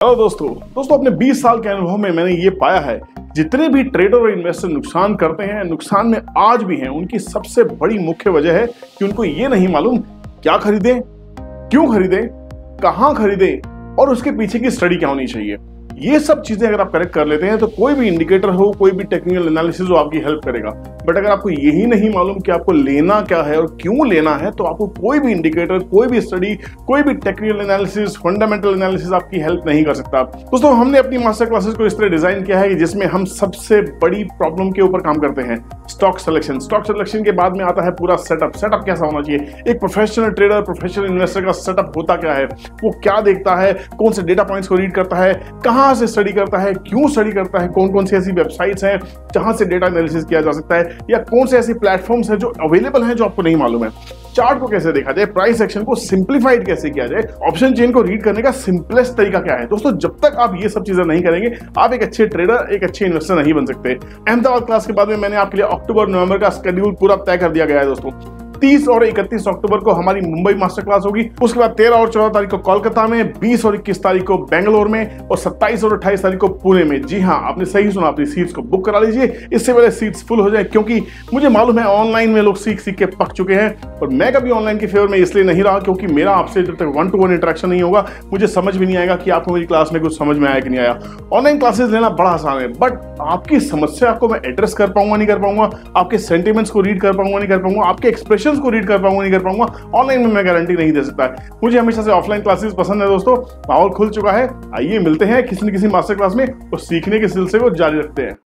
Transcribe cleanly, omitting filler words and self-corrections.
Hello दोस्तों अपने 20 साल के अनुभव में मैंने ये पाया है, जितने भी ट्रेडर और इन्वेस्टर नुकसान करते हैं, नुकसान में आज भी हैं, उनकी सबसे बड़ी मुख्य वजह है कि उनको ये नहीं मालूम क्या खरीदें, क्यों खरीदें, कहां खरीदें और उसके पीछे की स्टडी क्या होनी चाहिए। ये सब चीजें अगर आप करेक्ट कर लेते हैं तो कोई भी इंडिकेटर हो, कोई भी टेक्निकल एनालिसिस हो, आपकी हेल्प करेगा। बट अगर आपको यही नहीं मालूम कि आपको लेना क्या है और क्यों लेना है, तो आपको कोई भी इंडिकेटर, कोई भी स्टडी, कोई भी टेक्निकल एनालिसिस, फंडामेंटल एनालिसिस आपकी हेल्प नहीं कर सकता। दोस्तों, हमने अपनी मास्टर क्लासेस को इस तरह डिजाइन किया है कि जिसमें हम सबसे बड़ी प्रॉब्लम के ऊपर काम करते हैं, स्टॉक सिलेक्शन। स्टॉक सिलेक्शन के बाद में आता है पूरा सेटअप कैसा होना चाहिए। एक प्रोफेशनल ट्रेडर, प्रोफेशनल इन्वेस्टर का सेटअप होता क्या है, वो क्या देखता है, कौन से डेटा पॉइंट्स को रीड करता है, कहां से स्टडी करता है, क्यों स्टडी करता है, कौन कौन सी ऐसी वेबसाइट्स हैं जहां से डेटा एनालिसिस किया जा सकता है, या कौन से ऐसे प्लेटफॉर्म्स हैं जो अवेलेबल हैं जो आपको नहीं मालूम है। चार्ट को कैसे देखा जाए, प्राइस एक्शन को सिंप्लीफाइड कैसे किया जाए, ऑप्शन चेन को रीड करने का सिंपलेस्ट तरीका क्या है। दोस्तों, जब तक आप ये सब चीजें नहीं करेंगे, आप एक अच्छे ट्रेडर, एक अच्छे इन्वेस्टर नहीं बन सकते। अहमदाबाद क्लास के बाद में मैंने आपके लिए अक्टूबर नवंबर का शेड्यूल पूरा तय कर दिया गया है। दोस्तों, 30 और 31 अक्टूबर को हमारी मुंबई मास्टर क्लास होगी। उसके बाद 13 और 14 तारीख को कोलकाता में, 20 और 21 तारीख को बेंगलोर में और 27 और 28 तारीख को पुणे में। जी हाँ, आपने सही सुना, अपनी सीट्स को बुक करा लीजिए, इससे पहले सीट्स फुल हो जाए, क्योंकि मुझे मालूम है ऑनलाइन में लोग सीख के पक चुके हैं। और मैं कभी ऑनलाइन के फेवर में इसलिए नहीं रहा क्योंकि मेरा आपसे जब तक 1-to-1 इंटरेक्शन नहीं होगा, मुझे समझ भी नहीं आएगा कि आपको मेरी क्लास में कुछ समझ में आया कि नहीं आया। ऑनलाइन क्लासेस लेना बड़ा आसान है, बट आपकी समस्या को मैं एड्रेस कर पाऊंगा नहीं कर पाऊंगा, आपके सेंटिमेंट्स को रीड कर पाऊंगा नहीं कर पाऊंगा, आपके एक्सप्रेशंस को रीड कर पाऊंगा नहीं कर पाऊंगा। ऑनलाइन में मैं गारंटी नहीं दे सकता। मुझे हमेशा से ऑफलाइन क्लासेस पसंद है। दोस्तों, माहौल खुल चुका है, आइए मिलते हैं किसी न किसी मास्टर क्लास में और सीखने के सिलसिले को जारी रखते हैं।